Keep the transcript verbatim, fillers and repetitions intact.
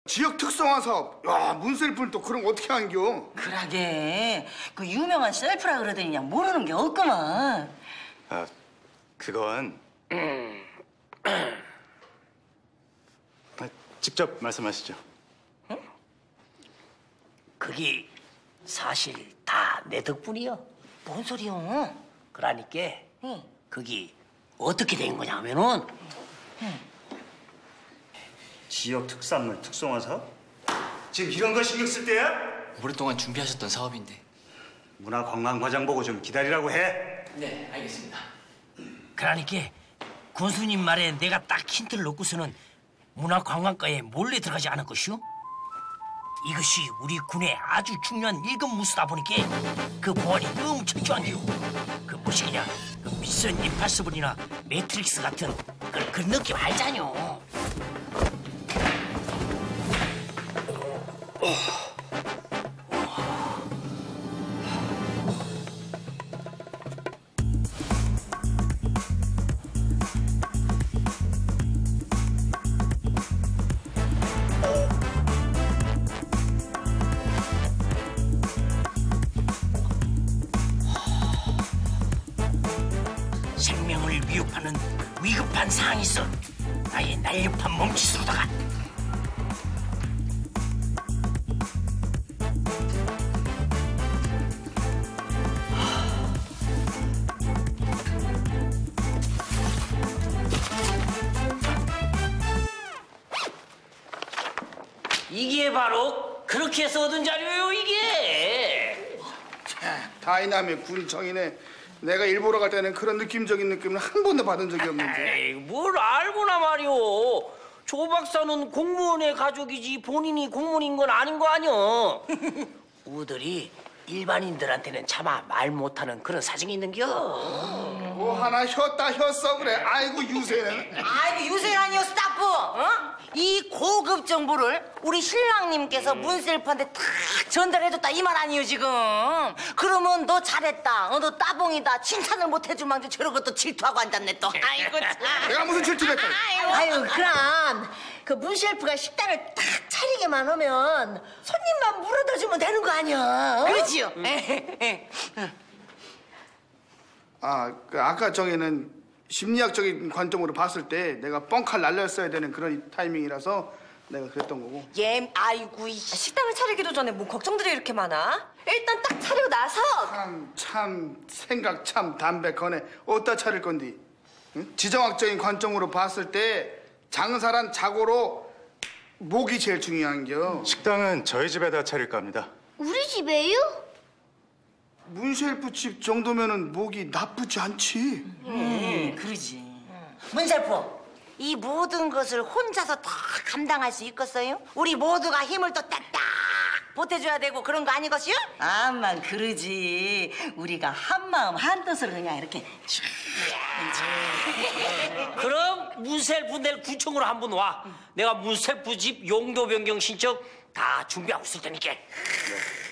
지역 특성화 사업. 야, 문셀프는 또 그런 거 어떻게 한겨? 그러게 그 유명한 셀프라 그러더니 그냥 모르는 게 없구만. 아, 그건 아, 직접 말씀하시죠. 그게 사실 다 내 덕분이요. 뭔 소리요? 그러니까 응. 그게 어떻게 된 거냐면은 지역 특산물 특성화 사업? 지금 이런 거 신경 쓸 때야? 오랫동안 준비하셨던 사업인데. 문화관광과장 보고 좀 기다리라고 해. 네, 알겠습니다. 그러니까 군수님 말에 내가 딱 힌트를 놓고서는 문화관광과에 몰래 들어가지 않을 것이오. 이것이 우리 군의 아주 중요한 일급 무수다 보니까 그 보안이 너무 철저한 게요. 그 뭐시 그냥 그 미션 임파서블이나 매트릭스 같은 그, 그 느낌 알잖요. 생명을 위협하는 위급한 상황이 있어 나의 날렵한 몸짓으로다가 이게 바로 그렇게 해서 얻은 자료예요, 이게. 다이나믹 군청이네. 내가 일보러 갈 때는 그런 느낌적인 느낌을 한 번도 받은 적이 없는데. 에이, 뭘 알고나 말이오. 조 박사는 공무원의 가족이지 본인이 공무원인 건 아닌 거 아니오. 우들이 일반인들한테는 차마 말 못하는 그런 사정이 있는겨. 뭐 하나 혔다 혔어 그래. 아이고 유세는. 아이고 유세라니요 스타프. 어? 이 고급 정보를 우리 신랑님께서 문셀프한테 다 전달해줬다 이 말 아니에요 지금. 그러면 너 잘했다. 어, 너 따봉이다. 칭찬을 못 해줄 망정 저러고 또 질투하고 앉았네 또. 아이고 참. 내가 무슨 질투를 했다. 아유, 그럼 그 문셰프가 식당을 딱 차리게만 하면 손님만 물어다 주면 되는 거 아니야? 어? 그렇지요. 아, 그 아까 저기는 심리학적인 관점으로 봤을 때 내가 뻥칼 날렸어야 되는 그런 타이밍이라서 내가 그랬던 거고. 예, 아이고 이 식당을 차리기도 전에 뭐 걱정들이 이렇게 많아? 일단 딱 차리고 나서 참, 참 생각 참 담백하네. 어디다 차릴 건디? 응? 지정학적인 관점으로 봤을 때 장사란 자고로 목이 제일 중요한겨. 식당은 저희 집에다 차릴까 합니다. 우리 집에요? 문셰프 집 정도면은 목이 나쁘지 않지. 음, 그러지. 문셀프, 이 모든 것을 혼자서 다 감당할 수 있겠어요? 우리 모두가 힘을 또 딱딱 보태줘야 되고 그런 거 아니겠어요? 아만 그러지. 우리가 한 마음 한 뜻으로 그냥 이렇게. 그럼 문셀프 내일 구청으로 한번 와. 내가 문셀프 집 용도 변경 신청 다 준비하고 있을 테니까.